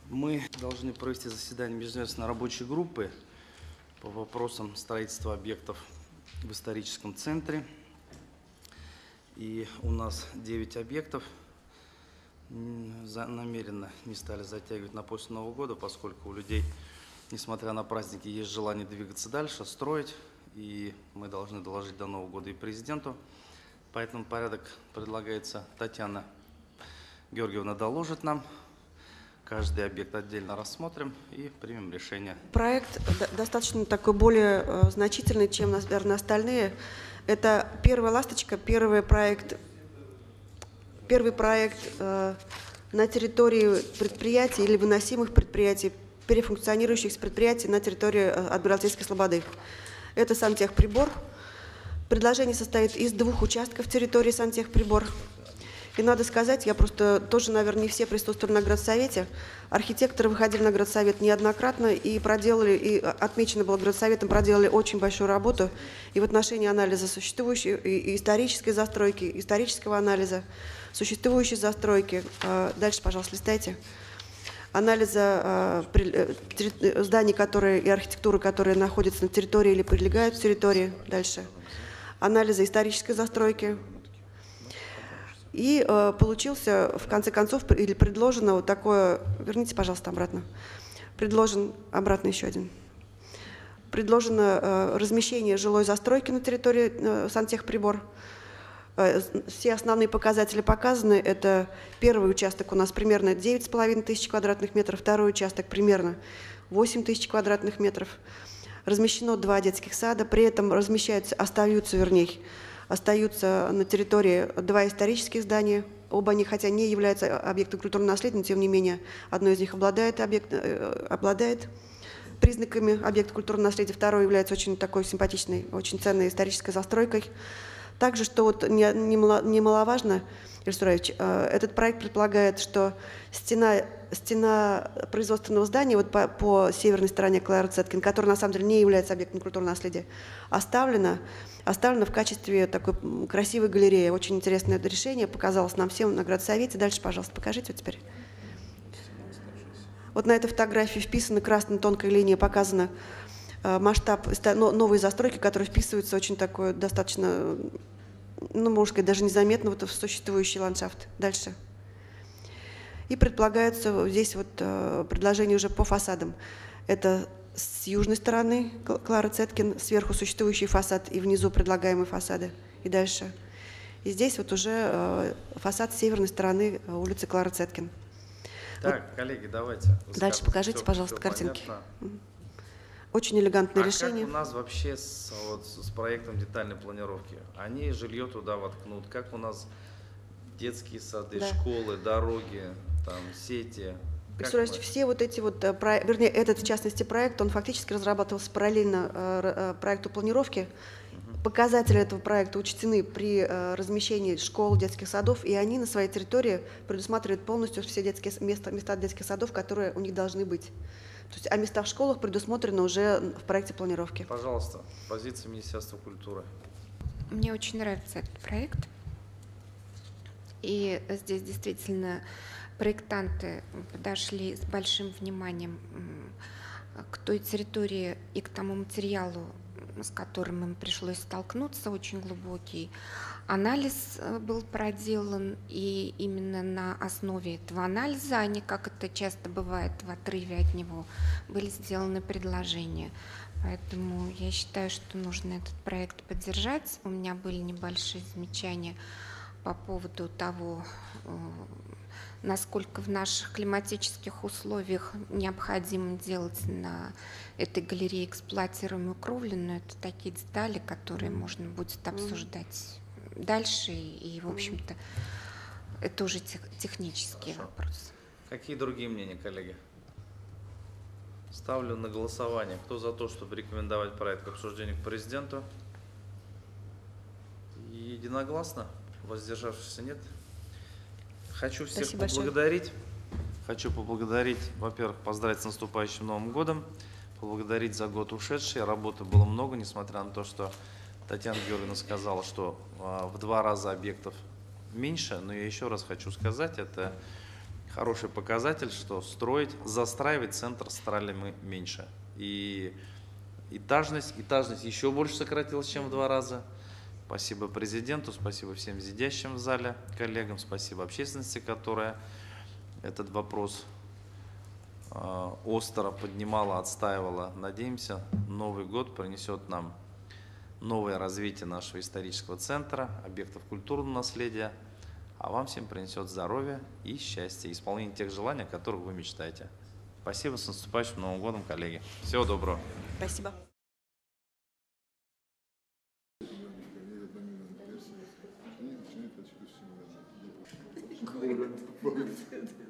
Мы должны провести заседание межведомственной рабочей группы по вопросам строительства объектов в историческом центре. И у нас 9 объектов. Намеренно не стали затягивать на после Нового года, поскольку у людей, несмотря на праздники, есть желание двигаться дальше, строить. И мы должны доложить до Нового года и президенту. Поэтому порядок предлагается, Татьяна Георгиевна доложит нам. Каждый объект отдельно рассмотрим и примем решение. Проект достаточно такой более значительный, чем, наверное, остальные. Это первая ласточка, первый проект на территории предприятий или выносимых предприятий, перефункционирующих предприятий на территории Адмиралтейской слободы. Это сантехприбор. Предложение состоит из 2 участков территории сантехприбор. И надо сказать, я просто тоже, наверное, не все присутствовали на градсовете. Архитекторы выходили на градсовет неоднократно и проделали, и отмечено было градсоветом, проделали очень большую работу и в отношении анализа существующей и исторической застройки, исторического анализа, существующей застройки. Дальше, пожалуйста, листайте. Анализа зданий, которые и архитектуры, которые находятся на территории или прилегают к территории. Дальше. Анализа исторической застройки. И получился, в конце концов, или предложено вот такое, верните, пожалуйста, обратно, предложен, обратно еще один, предложено размещение жилой застройки на территории сантехприбор. Все основные показатели показаны. Это первый участок у нас примерно 9,5 тысяч квадратных метров, второй участок примерно 8 тысяч квадратных метров. Размещено 2 детских сада, при этом остаются на территории 2 исторических здания. Оба они, хотя не являются объектом культурного наследия, но тем не менее одно из них обладает признаками объекта культурного наследия, второе является очень такой симпатичной, очень ценной исторической застройкой. Также, что вот немаловажно, Ильсурович, этот проект предполагает, что стена производственного здания вот по северной стороне Клары Цеткин, которая на самом деле не является объектом культурного наследия, оставлена в качестве такой красивой галереи. Очень интересное это решение, показалось нам всем на градсовете. Дальше, пожалуйста, покажите вот теперь. Вот на этой фотографии вписаны красной тонкой линией, показано масштаб новой застройки, которая вписывается очень такой достаточно, ну, можно сказать, даже незаметно вот в существующий ландшафт. Дальше. И предполагается здесь вот предложение уже по фасадам. Это с южной стороны Клары Цеткин, сверху существующий фасад и внизу предлагаемые фасады. И дальше. И здесь вот уже фасад с северной стороны улицы Клары Цеткин. Так, вот, коллеги, давайте. Дальше покажите, пожалуйста, картинки. Понятно. Очень элегантное решение. Как у нас вообще с проектом детальной планировки? Они жилье туда воткнут. Как у нас детские сады, школы, дороги, там, сети? Все вот эти вот, вернее, этот в частности проект, он фактически разрабатывался параллельно проекту планировки. Показатели этого проекта учтены при размещении школ, детских садов, и они на своей территории предусматривают полностью все места детских садов, которые у них должны быть. То есть, а места в школах предусмотрены уже в проекте планировки. Пожалуйста, позиция Министерства культуры. Мне очень нравится этот проект. И здесь действительно проектанты подошли с большим вниманием к той территории и к тому материалу, с которым им пришлось столкнуться, очень глубокий. Анализ был проделан, и именно на основе этого анализа, а не, как это часто бывает, в отрыве от него, были сделаны предложения. Поэтому я считаю, что нужно этот проект поддержать. У меня были небольшие замечания по поводу того, насколько в наших климатических условиях необходимо делать на этой галерее эксплуатируемую кровлю, но это такие детали, которые можно будет обсуждать дальше, и, в общем-то, это уже технический вопрос. Какие другие мнения, коллеги? Ставлю на голосование. Кто за то, чтобы рекомендовать проект к обсуждению к президенту? Единогласно? Воздержавшихся нет? Хочу всех поблагодарить. Хочу поблагодарить, во-первых, поздравить с наступающим Новым годом, поблагодарить за год ушедший. Работы было много, несмотря на то, что Татьяна Георгиевна сказала, что в 2 раза объектов меньше. Но я еще раз хочу сказать, это хороший показатель, что застраивать центр стали мы меньше. И этажность еще больше сократилась, чем в 2 раза. Спасибо президенту, спасибо всем сидящим в зале коллегам, спасибо общественности, которая этот вопрос остро поднимала, отстаивала. Надеемся, Новый год принесет нам новое развитие нашего исторического центра, объектов культурного наследия, а вам всем принесет здоровье и счастье, исполнение тех желаний, о которых вы мечтаете. Спасибо, с наступающим Новым годом, коллеги. Всего доброго. Спасибо. Город.